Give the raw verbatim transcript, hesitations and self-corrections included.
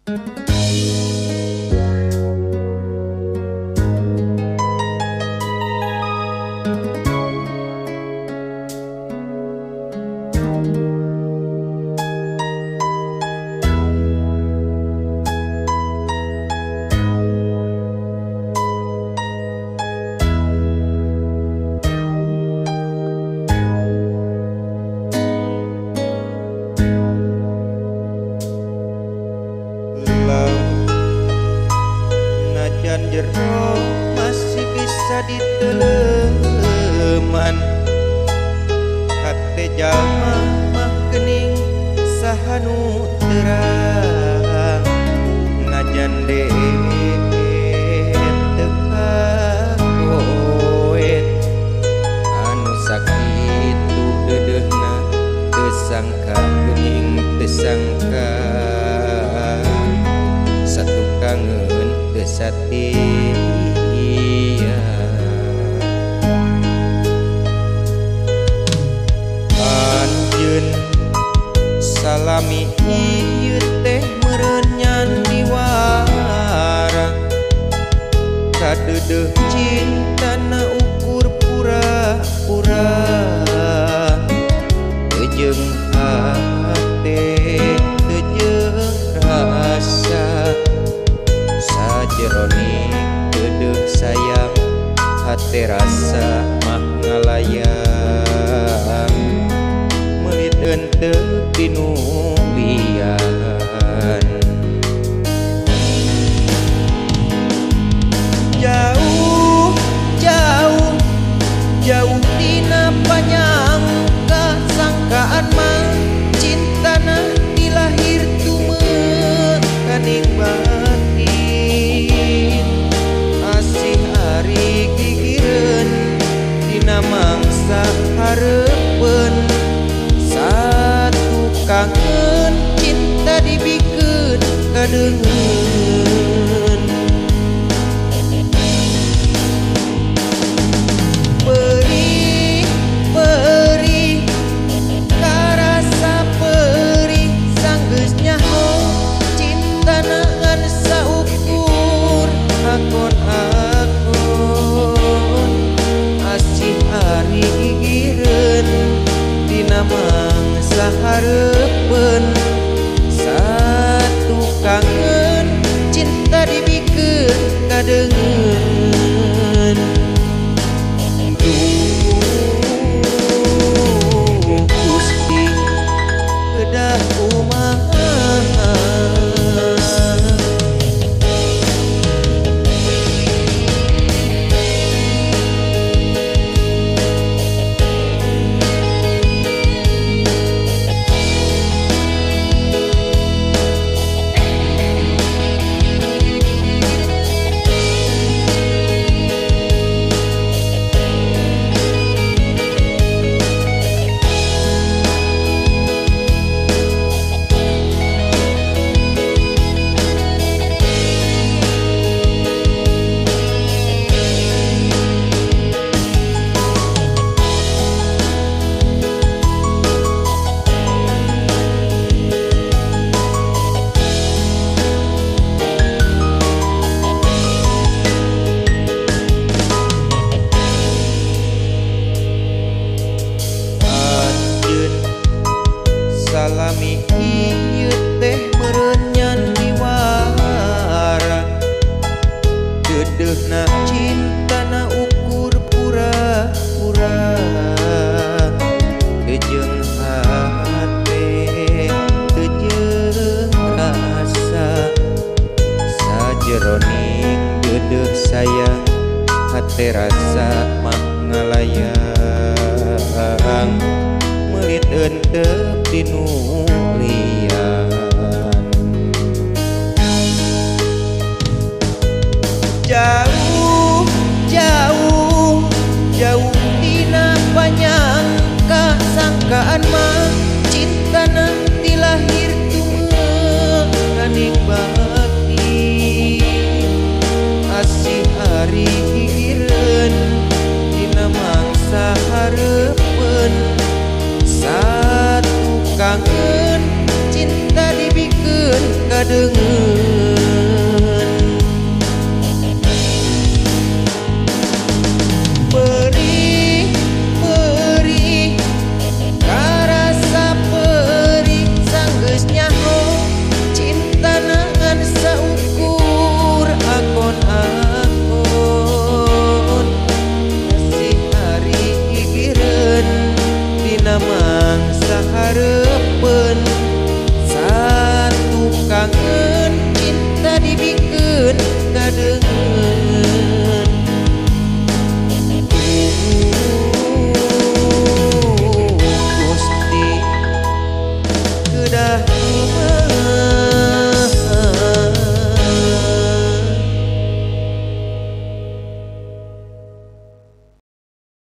Najan jero masih bisa diteleman, hate jalma mah gening sahanu terang. Najan deet teka koet anu sakitu deudeuhna teu sangka geuning teu sangka satu kangen teu satia. Anjeun salami ieu teh meureun nyan diwara, kadeudeuh cintana ukur pura-pura, teu jeung hate teu jeung rasa, sajeroning deudeuh sayang hate rasa mah ngalayang, meulit henteu tinu lian. Jauh jauh jauh tina panyangka, sangkaan mah cintana dilahir tumeuk kaning batin, asih ari gigireun dina mangsa hareupeun, satu kangen cinta dibikeun kadeungeun. Perih perih karasa perih sanggeus nyaho cintana ngan saukur akon-akon, asih ari gigireun dina mangsa hareupeun, satu kangen cinta dibikeun kadeungeun. Duh Gusti kedah kumaha, salami ieu teh meureun nyan diwara, deudeuhna cintana ukur pura-pura, teu jeung hate teu jeung rasa, sajeroning deudeuh sayang hate rasa mah ngalayang, meulit henteu tinu lian. Jauh jauh jauh tina panyangka, sangkaan mah cintana dilahir tumeuk kaning batin, asih ari gigireun dina mangsa hareupeun, satu kangen cinta dibikeun kadeungeun. mangsa hareupeun satu kangen cinta dibikeun kadeung.